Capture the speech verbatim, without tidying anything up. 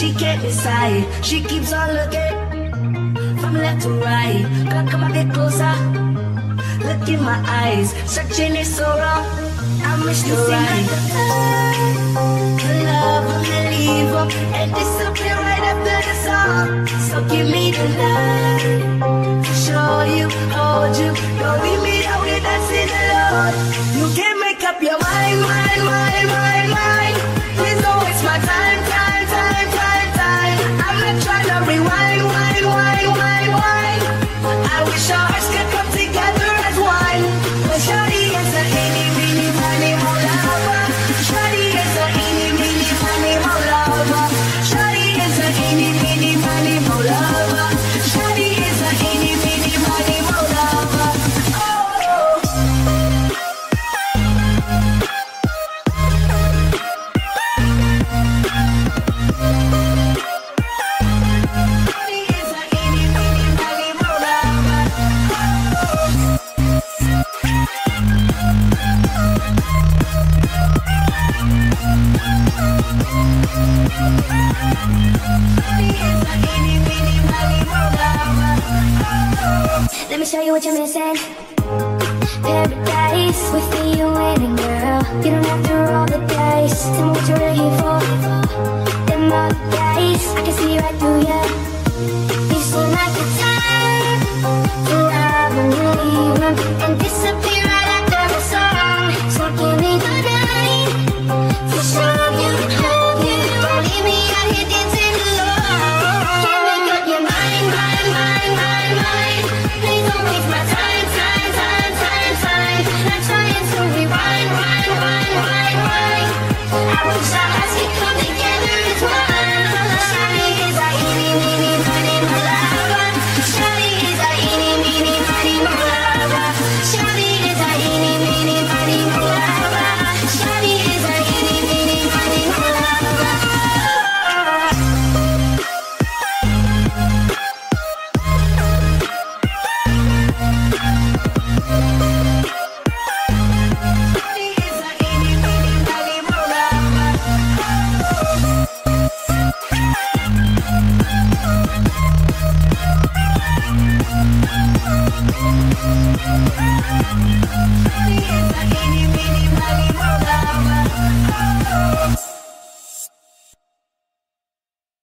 she can't decide. She keeps on looking from left to right. Gotta come a bit closer. Look in my eyes, searching is so wrong. I miss you right. The love will leave up and disappear right after the song. So give me the night to show you, hold you. Don't leave me out here dancing alone. You can't make up your mind, mind, mind, mind, mind. Please don't waste my time, time, time, time, time. I'm not trying to rewind, wind, wind, wind, wind. I wish our hearts could come together as one. But shawty is a itty bitty tiny more lover. Shawty is a itty bitty tiny more lover. Shawty is a itty bitty tiny more lover. Shawty is a itty bitty tiny more lover. Oh. Let me show you what you're missing. Paradise with me, you winning, girl. You don't have to roll the dice. Tell me what you're really here for. Them other guys, I can see right through ya. You seem like the type to love and leave 'em and disappear right after the song. So give me the night to show you, hold you. Don't leave me out here dancing alone. Can't make up your mind, mind, mind, mind, mind. Please don't waste my time, time, time, time, time. I'm trying to rewind, wind, wind, wind, wind. I wish our hearts could come together as one. Shawty is a itty bitty tiny more lover. Shawty is a itty bitty tiny more lover. Shawty is a itty bitty tiny more lover. Shawty is a itty bitty tiny more lover. Thank you.